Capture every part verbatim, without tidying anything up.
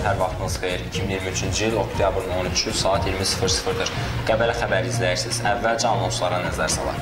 hər vaxtınız xeyir. iki min iyirmi üçüncü il oktyabrın on üçü saat iyirmi sıfır sıfırdır. Qəbələ xəbəri izləyirsiniz. Əvvəlcə anonslara nəzər salaq.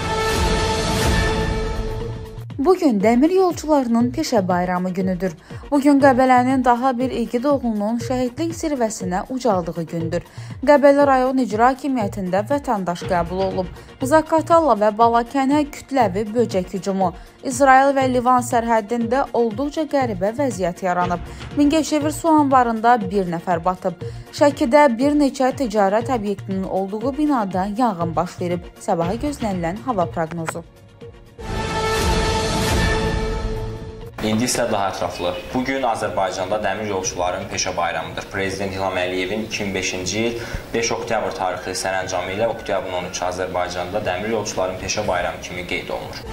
Bugün dəmir yolçularının peşə bayramı günüdür. Bugün Qəbələnin daha bir igid oğlunun şəhidlik zirvəsinə ucaldığı gündür. Qəbələ rayon icra hakimiyyətində vətəndaş qəbul olub. Zaqatala və Balakənə kütləvi böcək hücumu. İsrail və Livan sərhəddində olduqca qəribə vəziyyət yaranıb. Mingəçevir su anbarında bir nəfər batıb. Şəkidə bir neçə ticarət obyektinin olduğu binada yanğın baş verib. Sabaha gözlənilən hava proqnozu. İndi isə daha ətraflı. Bugün Azərbaycanda dəmir yolçuların peşə bayramıdır. Prezident İlham Əliyevin iki min beşinci il beş oktyabr tarixli sərəncamı ilə oktyabrın on üçü Azərbaycanda dəmir yolçuların peşə bayramı kimi qeyd olunur.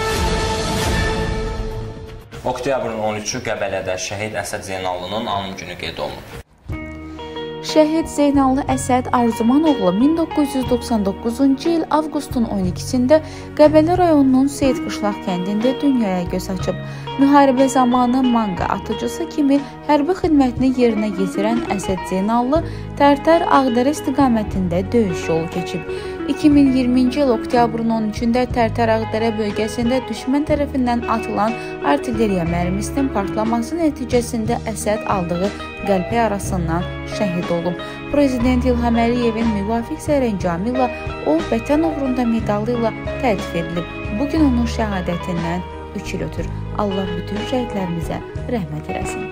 Oktyabrın on üçü Qəbələdə şəhid Əsəd Zeynallının anım günü qeyd olunub. Şəhid Zeynallı Əsəd Arzumanoğlu min doqquz yüz doxsan doqquzuncu il avqustun on ikisində Qəbələ rayonunun Seyid Qışlaq kəndində dünyaya göz açıb. Müharibə zamanı manqa atıcısı kimi hərbi xidmətini yerinə yetirən Əsəd Zeynallı Tərtər Ağdərə istiqamətində döyüş yolu keçib. iki min iyirminci il oktyabrın on üçündə Tərtər Ağdərə bölgəsində düşmən tərəfindən atılan artilleriya mərmisinin partlaması nəticəsində Əsəd aldığı qəlpə yarasından şəhid olub. Prezident İlham Əliyevin müvafiq sərəncamı ilə o vətən uğrunda medalı ilə təltif edilib. Bugün onun şəhadətindən üç il ötür. Allah bütün şəhidlərimizə rəhmət eləsin.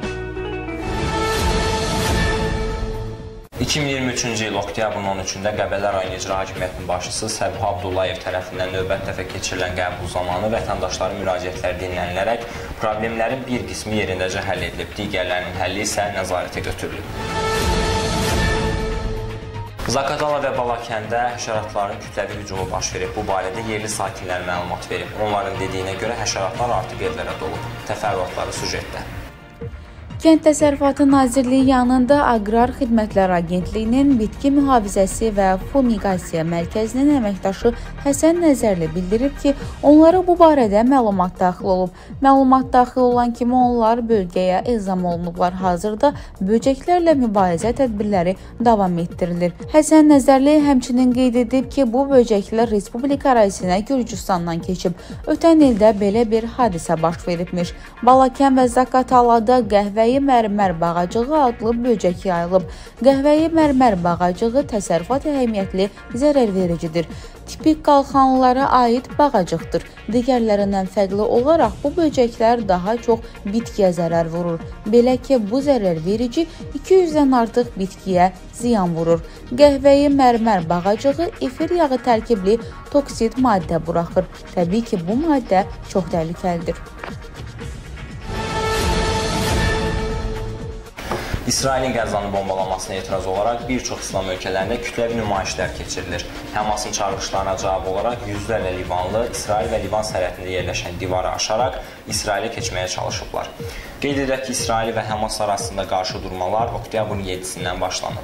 iki min iyirmi üçüncü il oktyabrın on üçündə Qəbələ rayon icra hakimiyyətinin başçısı Səbuh Abdullayev tərəfindən növbət dəfə keçirilən qəbul zamanı vətəndaşların müraciətləri dinlənilərək problemlərin bir qismi yerindəcə həll edilib, digərlərinin həlli isə nəzarətə götürülüb. Zaqatala və Balakəndə həşəratların kütləvi hücumu baş verib. Bu barədə yerli sakinlər məlumat verib. Onların dediyinə görə həşəratlar artıq evlərə dolub. Təfərrüatları süjetdə. Kənd Təsərrüfatı Nazirliyi yanında Aqrar Xidmətlər Agentliyinin Bitki Mühafizəsi və Fumigasiya Mərkəzinin əməkdaşı Həsən Nəzərli bildirib ki, onlara bu barədə məlumat daxil olub. Məlumat daxil olan kimi onlar bölgəyə elzam olunublar. Hazırda böcəklərlə mübarizə tədbirləri davam etdirilir. Həsən Nəzərli həmçinin qeyd edib ki, bu böcəklər Respublika ərazisinə Gürcüstandan keçib. Ötən ildə belə bir hadisə baş veribmiş. Balakən və Zaqatalada qəhvəyi mərmər bağacığı adlı böcək yayılıb. Qəhvəyi mərmər bağacığı təsərrüfat əhəmiyyətli zərər vericidir. Tipik qalxanlılara aid bağacıqdır. Digərlərindən fərqli olaraq bu böcəklər daha çox bitkiyə zərər vurur. Belə ki, bu zərər verici iki yüzdən artıq bitkiyə ziyan vurur. Qəhvəyi mərmər bağacığı efir yağı tərkibli toksit maddə buraxır. Təbii ki, bu maddə çox təhlükəlidir. İsrailin Qəzzanı bombalamasına etiraz olaraq bir çox İslam ölkələrində kütləvi nümayişlər keçirilir. Həmasın çağırışlarına cavab olaraq yüzlərlə Livanlı İsrail və Livan sərhədində yerləşən divarı aşaraq İsrailə keçməyə çalışıblar. Qeyd edək ki, İsrail və Həmas arasında qarşıdurmalar oktyabrın yedisindən başlanıb.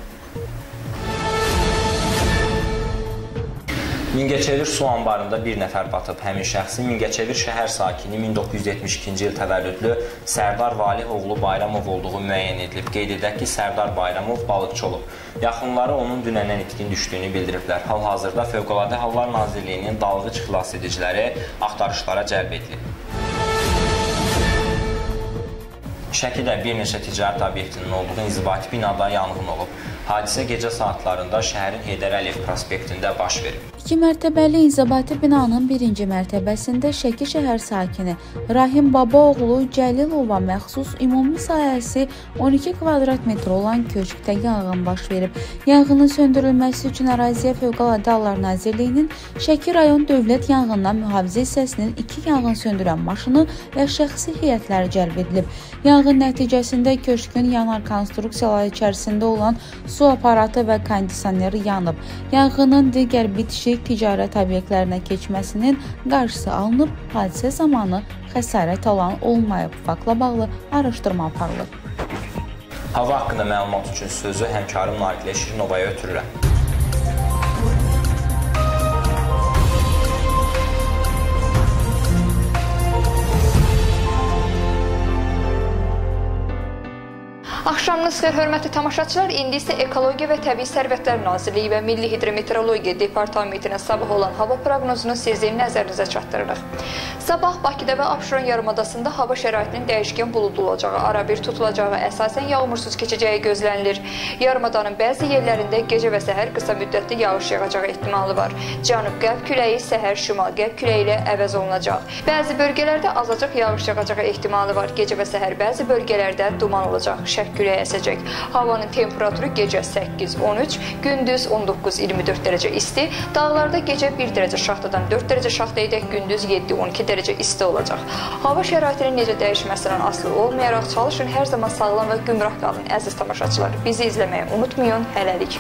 Mingəçevir su anbarında bir nəfər batıb. Həmin şəxsin Mingəçevir şəhər sakini min doqquz yüz yetmiş ikinci il təvəllüdlü Sərdar Valih oğlu Bayramov olduğu müəyyən edilib. Qeyd edək ki, Sərdar Bayramov balıqçı olub. Yaxınları onun dünəndən itkin düşdüyünü bildiriblər. Hal-hazırda Fövqəladə Hallar Nazirliyinin dalğıc xilas ediciləri axtarışlara cəlb edilib. Şəkidə bir neçə ticarət obyektinin olduğu inzibati binada yanğın olub. Hadisə gecə saatlarında şəhərin Heydər Əliyev prospektində baş verib. İki mərtəbəli inzibati binanın birinci mərtəbəsində Şəki şəhər sakini Rahim Babaoğlu Cəlilova məxsus ümumi sahəsi on iki kvadrat metr olan köşkdə yanğın baş verib. Yanğının söndürülməsi üçün əraziyə Fövqəladə Hallar Nazirliyinin Şəki rayon Dövlət Yanğından Mühafizə hissəsinin iki yanğın söndürən maşını və şəxsi heyətləri cəlb edilib. Yanğın nəticəsində köşkün yanar konstruksiyaları içərisində olan su aparatı və kondisioneri yanıb. Yanğının digər bitişik ticarət obyektlərinə keçməsinin qarşısı alınıb, hadisə zamanı xəsarət alan olmayıb. Faktla bağlı araşdırma aparılıb. Hava haqqında məlumat üçün sözü həmkarım Narilə Şirinovaya ötürürəm. Axşamınız xeyir, hörmətli tamaşaçılar. İndi isə Ekologiya və Təbii Sərvətlər Nazirliyi və Milli Hidrometeorologiya Departamentinin sabah olan hava proqnozunu sizin nəzərinizə çatdırırıq. Sabah Bakıda və Abşeron yarımadasında hava şəraitinin dəyişkən buludlu olacağı, arabir tutulacağı, əsasən yağmursuz keçəcəyi gözlənilir. Yarımadanın bəzi yerlərində gecə və səhər qısa müddətli yağış yağacağı ehtimalı var. Cənub-qərb küləyi səhər şimal-qərb küləyi ilə əvəz olunacaq. Bəzi bölgələrdə azacıq yağış yağacağı ehtimalı var. Gecə və səhər bəzi bölgələrdə duman olacaq. Şərq küləyi əsəcək. Havanın temperaturu gecə səkkiz on üç, gündüz on doqquz iyirmi dörd dərəcə isti, dağlarda gecə bir dərəcə şaxtadan dörd dərəcə şaxtayadək, gündüz yeddi on iki dərəcə isti olacaq. Hava şəraitinin necə dəyişməsindən asılı olmayaraq çalışın, hər zaman sağlam və gümrah qalın əziz tamaşaçılar. Bizi izləməyi unutmayın, hələlik.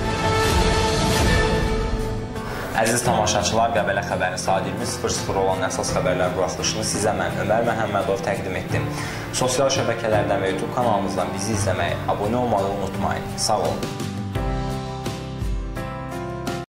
Əziz tamaşaçılar, Qəbələ xəbərin saat iyirmi sıfır sıfır olan əsas xəbərlər buraxılışını sizə mən Ömər Məhəmmədov təqdim etdim. Sosial şəbəkələrdən və YouTube kanalımızdan bizi izləməyi, abunə olmağı unutmayın. Sağ olun.